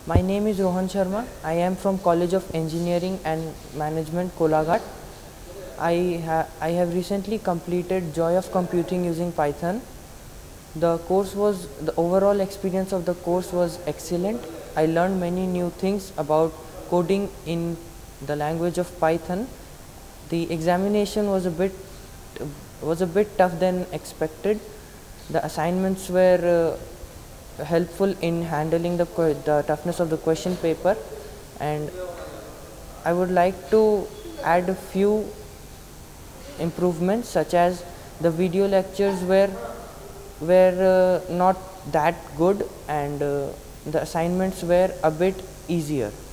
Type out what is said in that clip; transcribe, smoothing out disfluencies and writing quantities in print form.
My name is Rohan Sharma. I am from College of Engineering and Management, Kolaghat. I have recently completed Joy of Computing using Python. The overall experience of the course was excellent. I learned many new things about coding in the language of Python. The examination was a bit tough than expected. The assignments were helpful in handling the toughness of the question paper, and I would like to add a few improvements, such as the video lectures were not that good, and the assignments were a bit easier.